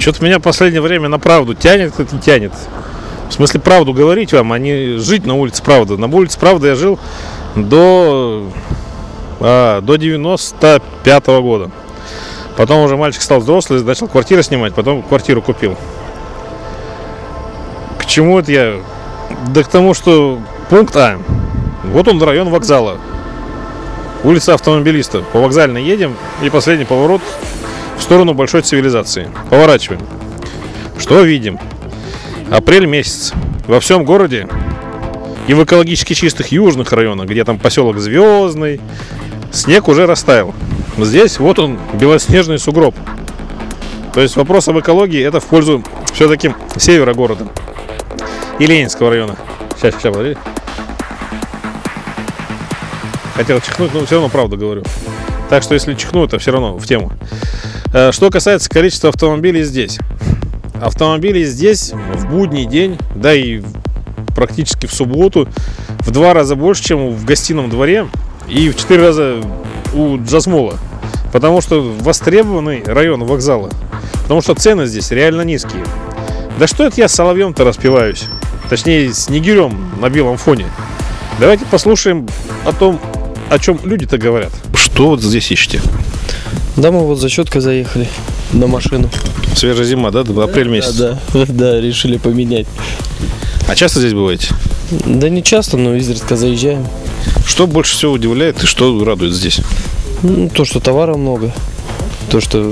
Что-то меня в последнее время на правду тянет, это не тянет. В смысле, правду говорить вам, а не жить на улице правды. На улице правды я жил до 95-го года. Потом уже мальчик стал взрослый, начал квартиру снимать, потом квартиру купил. К чему это я? Да к тому, что пункт А. Вот он, район вокзала. Улица Автомобилиста. По вокзальной едем, и последний поворот в сторону большой цивилизации. Поворачиваем. Что видим? Апрель месяц. Во всем городе и в экологически чистых южных районах, где там поселок Звездный, снег уже растаял. Здесь вот он, белоснежный сугроб. То есть вопрос об экологии — это в пользу все-таки севера города и Ленинского района. Сейчас, подожди. Хотел чихнуть, но все равно правду говорю. Так что если чихну, это все равно в тему. Что касается количества автомобилей здесь. Автомобилей здесь в будний день, да и практически в субботу, в 2 раза больше, чем в гостином дворе, и в 4 раза у Джазмола. Потому что востребованный район вокзала. Потому что цены здесь реально низкие. Да что это я с соловьем-то распеваюсь? Точнее, с снегирем на белом фоне. Давайте послушаем о том, о чем люди-то говорят. Что вот здесь ищете? Да, мы вот за щеткой заехали на машину. Свежая зима, да? Апрель месяц. Да, решили поменять. А часто здесь бываете? Да не часто, но изредка заезжаем. Что больше всего удивляет и что радует здесь? То, что товара много. То, что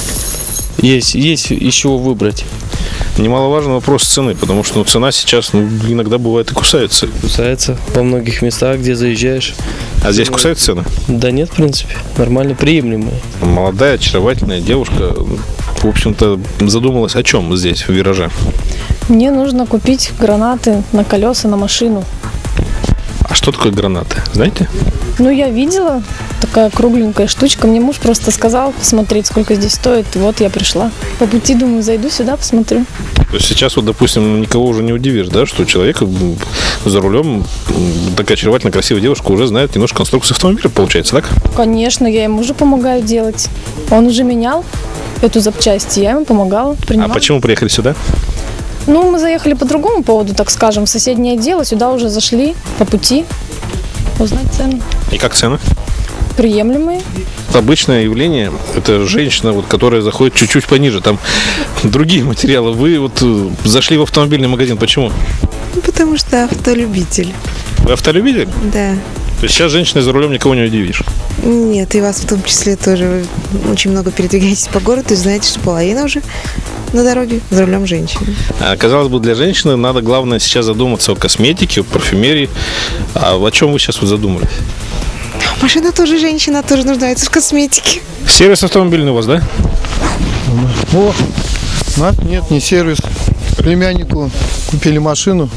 есть из чего выбрать. Немаловажный вопрос цены, потому что цена сейчас иногда бывает и кусается. Кусается во многих местах, где заезжаешь. А здесь кусаются цены? Да нет, в принципе. Нормально, приемлемые. Молодая, очаровательная девушка, в общем-то, задумалась о чем здесь, в Вираже? Мне нужно купить гранаты на колеса, на машину. А что такое гранаты, знаете? Ну, я видела, такая кругленькая штучка. Мне муж просто сказал посмотреть, сколько здесь стоит. И вот я пришла. По пути, думаю, зайду сюда, посмотрю. То есть сейчас вот, допустим, никого уже не удивишь, да, что человек за рулем, такая очаровательная, красивая девушка, уже знает немножко конструкцию автомобиля, получается, так? Конечно, я ему уже помогаю делать. Он уже менял эту запчасть, я ему помогала, принимала. А почему приехали сюда? Ну, мы заехали по другому поводу, так скажем, в соседнее дело. Сюда уже зашли по пути узнать цены. И как цены? Приемлемые. Обычное явление – это женщина, вот, которая заходит чуть-чуть пониже, там другие материалы. Вы вот зашли в автомобильный магазин, почему? Потому что автолюбитель. Вы автолюбитель? Да. То есть сейчас женщиной за рулем никого не удивишь? Нет, и вас в том числе тоже. Вы очень много передвигаетесь по городу и знаете, что половина уже на дороге за рулем женщины. А, казалось бы, для женщины надо, главное, сейчас задуматься о косметике, о парфюмерии. А о чем вы сейчас вот задумались? Машина тоже женщина, тоже нуждается в косметике. Сервис автомобильный у вас, да? О, нет, не сервис. Племяннику купили машину.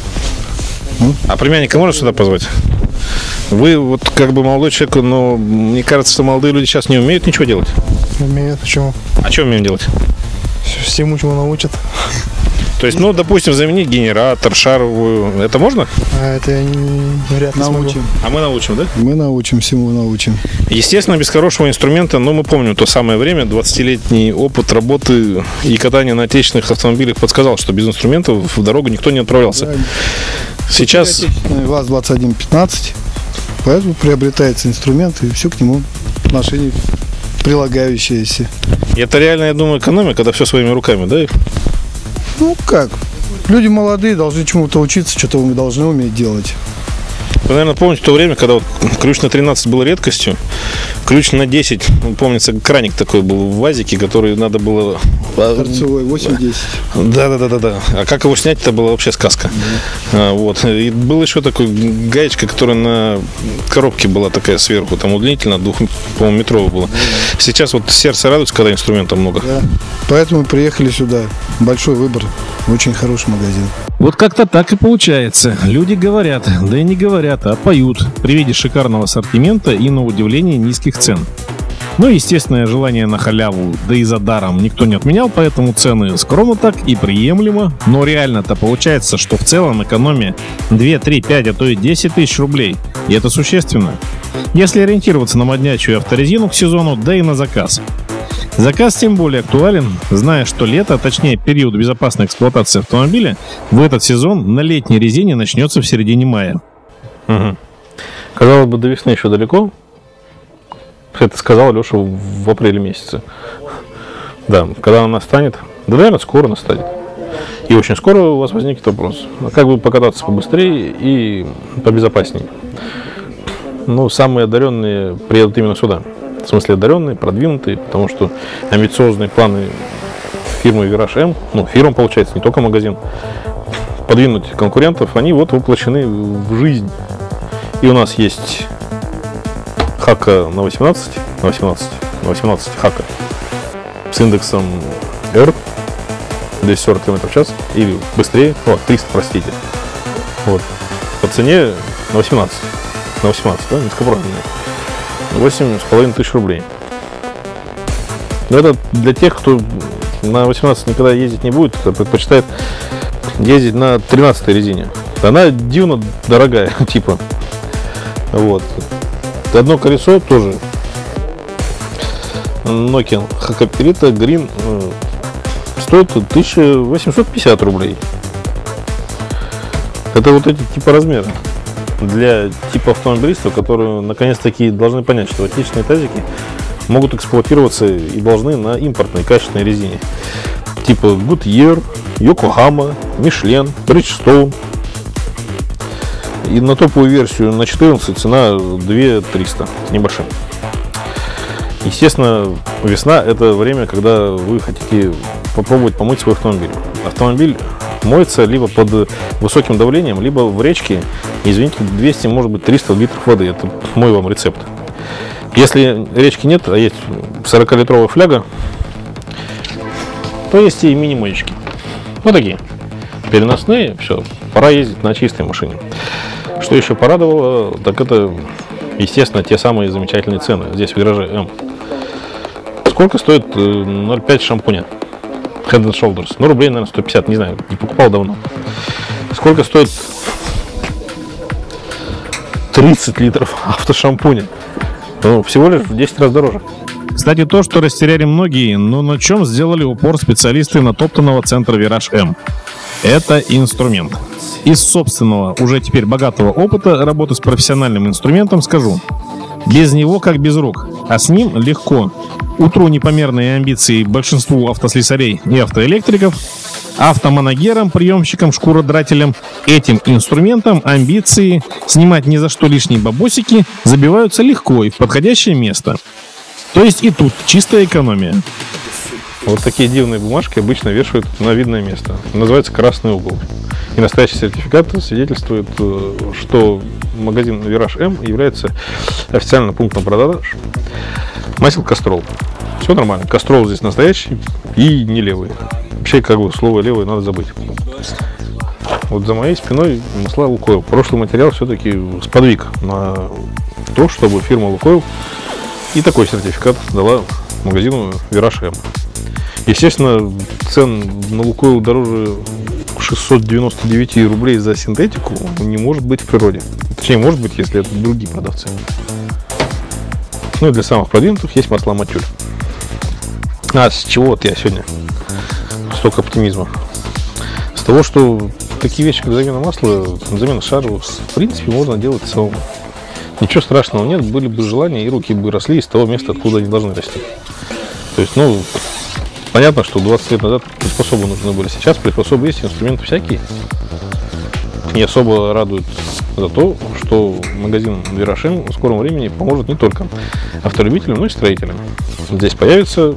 А племянника можно сюда позвать? Вы вот как бы молодой человек, но мне кажется, что молодые люди сейчас не умеют ничего делать. Умеет, почему? А что умеем делать? Всему, чему научат. То есть, ну, допустим, заменить генератор, шаровую, это можно? А это я вряд ли смогу. А мы научим, да? Мы научим, всему научим. Естественно, без хорошего инструмента, но мы помним то самое время, 20-летний опыт работы и катания на отечественных автомобилях подсказал, что без инструментов в дорогу никто не отправлялся. Да. Сейчас... ВАЗ-2115, поэтому приобретается инструмент, и все к нему в машине прилагающееся. Это реально, я думаю, экономия, когда все своими руками, да? Ну как, люди молодые, должны чему-то учиться, что-то мы должны уметь делать. Вы, наверное, помните то время, когда вот ключ на 13 был редкостью, ключ на 10, помнится, краник такой был в ВАЗике, который надо было... Торцевой 8-10. Да. А как его снять, это была вообще сказка. Вот. И был еще такой гаечка, которая на коробке была такая сверху, там удлинительно, по-моему, метровая была. Сейчас вот сердце радуется, когда инструмента много. Да. Поэтому приехали сюда. Большой выбор, очень хороший магазин. Вот как-то так и получается. Люди говорят, да и не говорят, а поют при виде шикарного ассортимента и, на удивление, низких цен. Ну, естественное желание на халяву, да и за даром никто не отменял, поэтому цены скромно так и приемлемо. Но реально-то получается, что в целом экономия 2, 3, 5, а то и 10 тысяч рублей. И это существенно. Если ориентироваться на моднячую авторезину к сезону, да и на заказ. Заказ тем более актуален, зная, что лето, а точнее период безопасной эксплуатации автомобиля, в этот сезон на летней резине начнется в середине мая. Угу. Казалось бы, до весны еще далеко. Это сказал Леша в апреле месяце. Да, когда она настанет, да, наверное, скоро настанет. И очень скоро у вас возникнет вопрос, как бы покататься побыстрее и побезопаснее. Ну, самые одаренные приедут именно сюда. В смысле одаренные, продвинутые, потому что амбициозные планы фирмы Virage M, ну, фирма, получается, не только магазин, подвинуть конкурентов, они вот воплощены в жизнь. И у нас есть Хака на 18 Хака с индексом R 240 км в час или быстрее, 300, простите. Вот. По цене на 18, да, низкопроданные. 8,5 тысяч рублей. Но это для тех, кто на 18 никогда ездить не будет, а предпочитает ездить на 13 резине. Она дивно дорогая, типа. Вот. Одно колесо тоже Nokian Hakkapelita Green стоит 1850 рублей. Это вот эти типа размеры для типа автомобилистов, которые наконец-таки должны понять, что отечественные тазики могут эксплуатироваться и должны на импортной качественной резине. Типа Goodyear, Yokohama, Michelin, Bridgestone. И на топовую версию на 14 цена 2300 с небольшим. Естественно, весна — это время, когда вы хотите попробовать помыть свой автомобиль. Автомобиль моется либо под высоким давлением, либо в речке, извините, 200, может быть 300 литров воды. Это мой вам рецепт. Если речки нет, а есть 40-литровая фляга, то есть и мини-моечки. Вот такие. Переносные, все, пора ездить на чистой машине. Что еще порадовало, так это, естественно, те самые замечательные цены. Здесь в Virage M. Сколько стоит 0,5 шампуня? Head and Shoulders. Ну, рублей, наверное, 150, не знаю, не покупал давно. Сколько стоит 30 литров автошампуня? Ну, всего лишь в 10 раз дороже. Кстати, то, что растеряли многие, но на чем сделали упор специалисты натоптанного центра Virage M. Это инструмент. Из собственного, уже теперь богатого опыта работы с профессиональным инструментом скажу: без него как без рук, а с ним легко. Утру непомерные амбиции большинству автослесарей и автоэлектриков, автоманагерам, приемщикам, шкуродрателям, этим инструментом амбиции снимать ни за что лишние бабосики забиваются легко и в подходящее место. То есть и тут чистая экономия. Вот такие дивные бумажки обычно вешают на видное место. Называется красный угол. И настоящий сертификат свидетельствует, что магазин Virage M является официальным пунктом продаж масел Castrol. Все нормально. Castrol здесь настоящий и не левый. Вообще, как бы, слово левый надо забыть. Вот за моей спиной масла Лукойл. Прошлый материал все-таки сподвиг на то, чтобы фирма Лукойл и такой сертификат дала магазину Virage M. Естественно, цен на Лукойл дороже 699 рублей за синтетику не может быть в природе. Точнее, может быть, если это другие продавцы. Ну и для самых продвинутых есть масла Матюль. А с чего вот я сегодня столько оптимизма? С того, что такие вещи, как замена масла, замена шаров, в принципе, можно делать самому. Ничего страшного нет, были бы желания, и руки бы росли из того места, откуда они должны расти. То есть, ну, понятно, что 20 лет назад приспособы нужны были. Сейчас приспособы есть, инструменты всякие. Не особо радует за то, что магазин Virage M в скором времени поможет не только автолюбителям, но и строителям. Здесь появится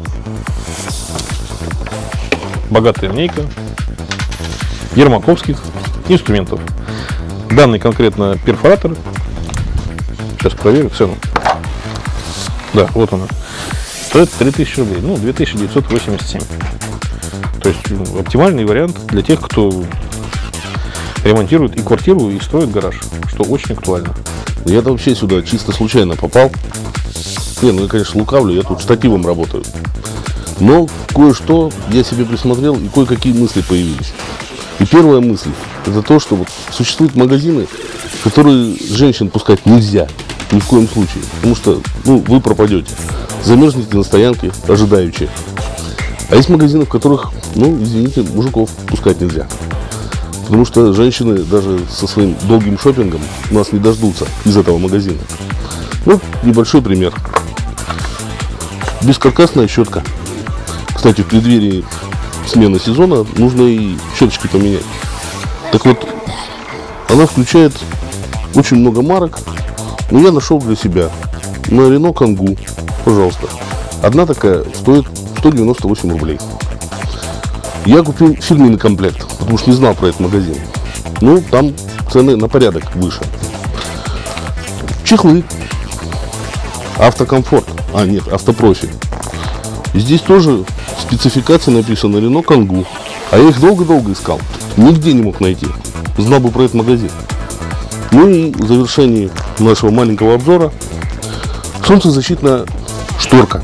богатая линейка ермаковских инструментов. Данный конкретно перфоратор. Сейчас проверю цену. Да, вот она. Стоит 3000 рублей, ну, 2987. То есть оптимальный вариант для тех, кто ремонтирует и квартиру, и строит гараж, что очень актуально. Я-то вообще сюда чисто случайно попал. Не, ну я, конечно, лукавлю, я тут штативом работаю. Но кое-что я себе присмотрел, и кое-какие мысли появились. И первая мысль — это то, что вот существуют магазины, в которые женщин пускать нельзя. Ни в коем случае. Потому что, ну, вы пропадете. замерзнете на стоянке, ожидающие. А есть магазины, в которых, ну, извините, мужиков пускать нельзя. Потому что женщины даже со своим долгим шопингом нас не дождутся из этого магазина. Вот небольшой пример. Бескаркасная щетка. Кстати, в преддверии смены сезона нужно и щеточки поменять. Так вот, она включает очень много марок. Но я нашел для себя на Renault Kangoo, пожалуйста. Одна такая стоит 198 рублей. Я купил фирменный комплект, потому что не знал про этот магазин. Ну, там цены на порядок выше. Чехлы. Автокомфорт. А, нет, автопрофи. Здесь тоже спецификация написана Renault Kangoo. А я их долго-долго искал. Нигде не мог найти. Знал бы про этот магазин. Ну и в завершении нашего маленького обзора солнцезащитная шторка.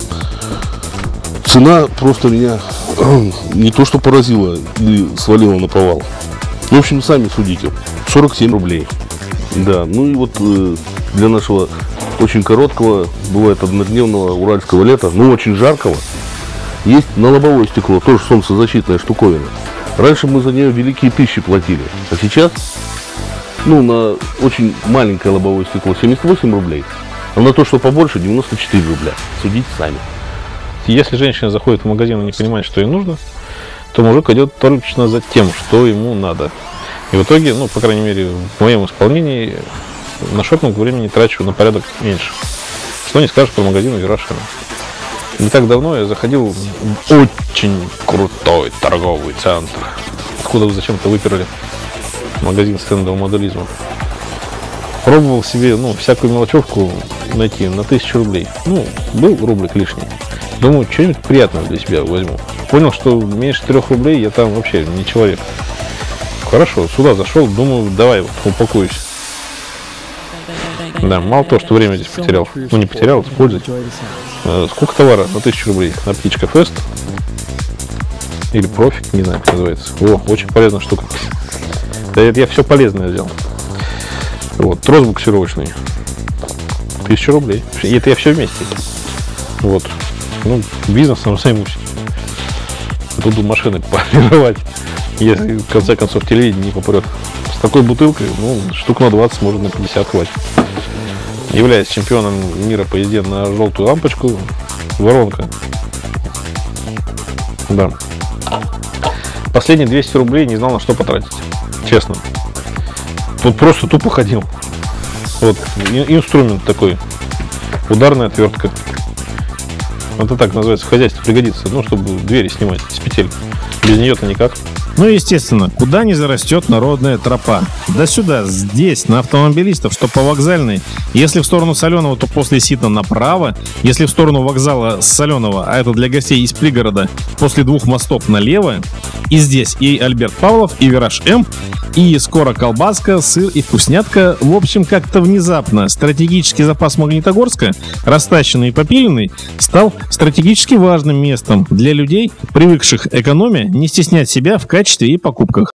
Цена просто меня не то что поразила или свалила на повал. В общем, сами судите. 47 рублей. Да, ну и вот для нашего очень короткого, бывает однодневного уральского лета, ну очень жаркого, есть на лобовое стекло, тоже солнцезащитная штуковина. Раньше мы за нее великие тысячи платили, а сейчас, ну, на очень маленькое лобовое стекло 78 рублей, а на то, что побольше, 94 рубля. Судите сами. Если женщина заходит в магазин и не понимает, что ей нужно, то мужик идет точно за тем, что ему надо. И в итоге, ну, по крайней мере, в моем исполнении, на шопинг времени трачу на порядок меньше. Что не скажешь про магазин Вирашина. Не так давно я заходил в очень крутой торговый центр. Откуда вы зачем-то выперли магазин стендового моделизма. Пробовал себе, ну, всякую мелочевку найти на 1000 рублей. Ну, был рублик лишний. Думаю, что-нибудь приятное для себя возьму. Понял, что меньше 3 рублей я там вообще не человек. Хорошо, сюда зашел, думаю, давай упакуюсь. Да, мало того, что время здесь потерял. Ну, не потерял, использовать. Сколько товара на 1000 рублей? На птичка Фест. Или Профик, не знаю, как называется. О, очень полезная штука. Да, я все полезное взял. Вот, трос буксировочный. 1000 рублей. И это я все вместе. Вот. Ну, бизнесом займусь. Буду машины полировать, если в конце концов телевидение не попрет. С такой бутылкой, ну, штук на 20, может, на 50 хватит. Являясь чемпионом мира по езде на желтую лампочку, воронка. Да. Последние 200 рублей не знал, на что потратить. Честно. Тут просто тупо ходил. Вот, инструмент такой. Ударная отвертка. Это так называется, в хозяйстве пригодится. Ну, чтобы двери снимать с петель. Без нее-то никак. Ну и, естественно, куда не зарастет народная тропа. Да сюда, здесь, на автомобилистов, что по вокзальной. Если в сторону Соленого, то после Ситна направо. Если в сторону вокзала с Соленого, а это для гостей из пригорода, после 2 мостов налево. И здесь и Альберт Павлов, и Вираж М, и скоро колбаска, сыр и вкуснятка. В общем, как-то внезапно стратегический запас Магнитогорска, растащенный и попиленный, стал стратегически важным местом для людей, привыкших экономя не стеснять себя в качестве и покупках.